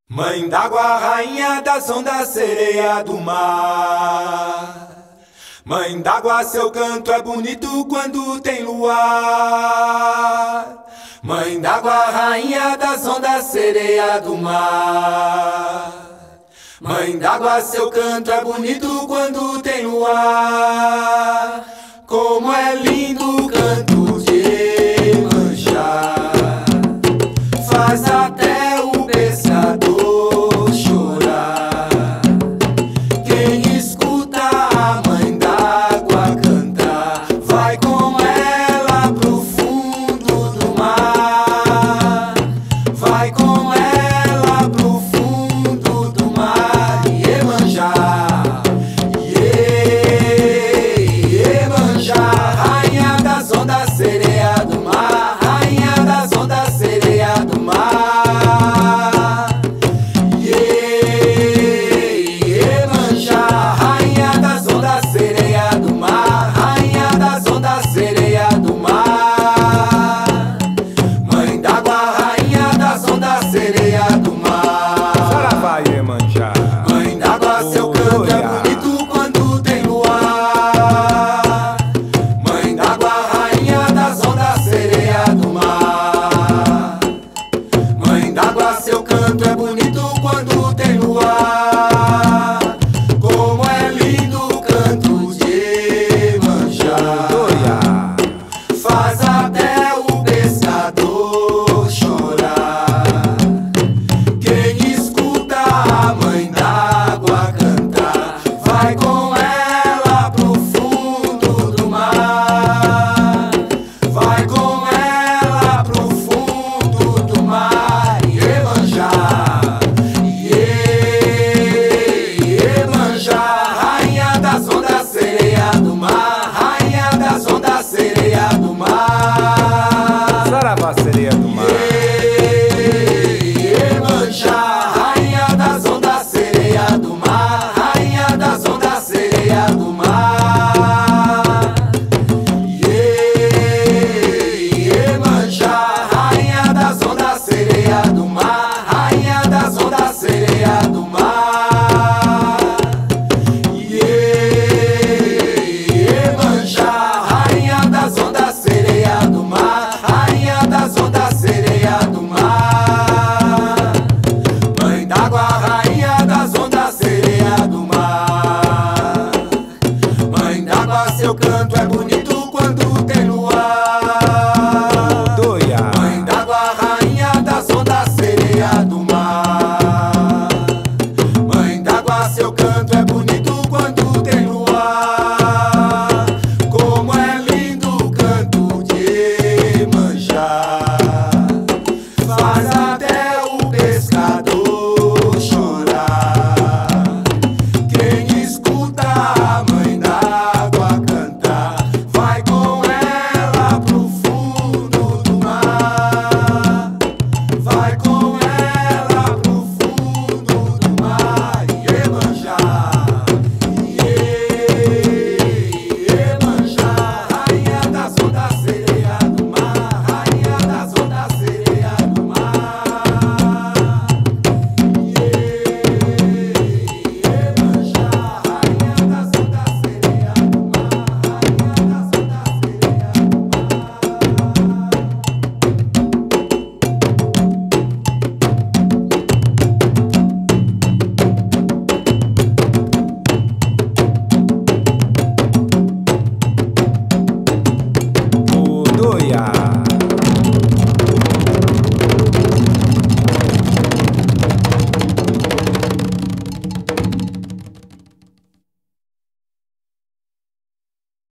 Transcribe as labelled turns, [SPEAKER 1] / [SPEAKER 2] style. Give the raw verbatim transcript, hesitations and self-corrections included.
[SPEAKER 1] Mãe d'água, rainha das ondas, sereia do mar. Mãe d'água, seu canto é bonito quando tem luar. Mãe d'água, rainha das ondas, sereia do mar. Mãe d'água, seu canto é bonito quando tem luar. Como é lindo o canto de Iemanjá, faz até o pescador chorar. Quem escuta a mãe d'água cantar, vai com ela pro fundo do mar. Vai com ela pro fundo do mar. Iemanjá, Iemanjá, rainha das ondas, sereia do mar. Rainha das ondas, sereia do mar. Iemanjá, rainha das ondas, sereia do mar. Rainha das ondas, sereia do mar. Mãe d'água, rainha das ondas, sereia do mar.
[SPEAKER 2] Saravá, Iemanjá.
[SPEAKER 1] Mãe d'água, seu canto é bonito quando tem luar. Mãe d'água, rainha das ondas, sereia do mar. Mãe d'água, seu canto é bonito